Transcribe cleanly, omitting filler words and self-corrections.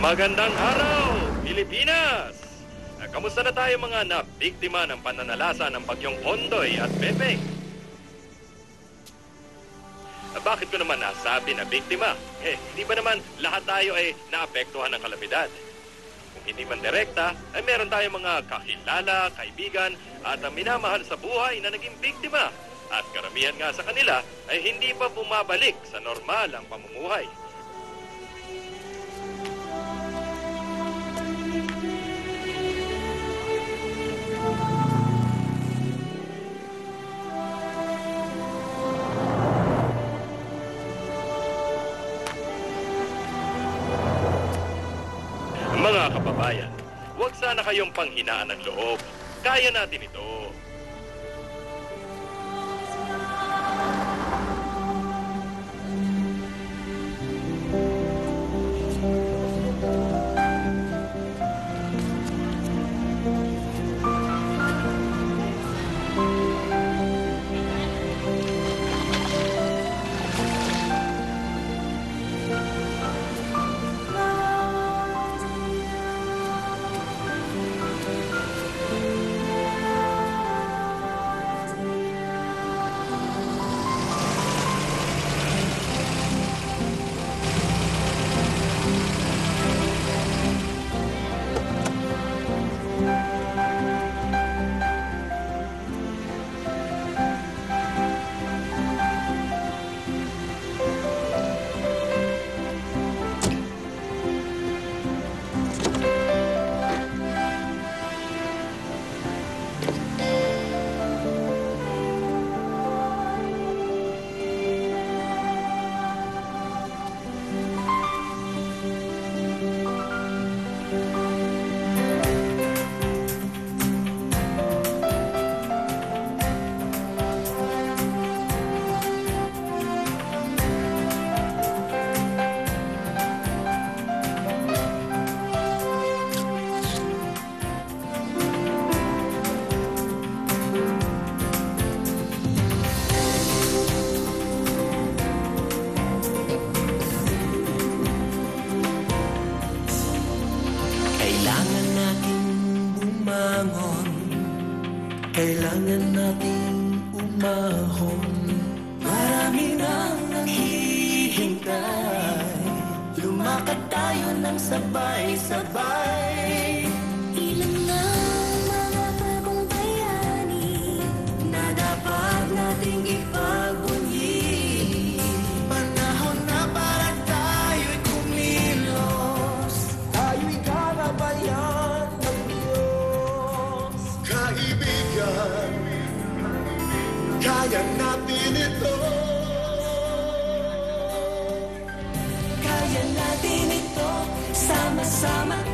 Magandang araw, Pilipinas! Kamusta na tayo mga nabiktima ng pananalasa ng bagyong Ondoy at Pepeng? Bakit ko naman nasabi na biktima? Hindi ba naman lahat tayo ay naapektuhan ng kalamidad? Kung hindi man direkta, ay meron tayong mga kakilala, kaibigan, at minamahal sa buhay na naging biktima. At karamihan nga sa kanila ay hindi pa bumabalik sa normal ang pamumuhay. Mga kababayan, huwag sana kayong panghinaan ng loob. Kaya natin ito. Kailangan nating umahon. Marami nang naghihintay. Lumakad tayo ng sabay-sabay. Ilan na mga bagong bayani na dapat nating ipagbunyi. Panahon na para tayo'y kumilos. Tayo'y karabayan ng Diyos. Kaibigan, kaya natin ito. Kaya natin ito. Sama-sama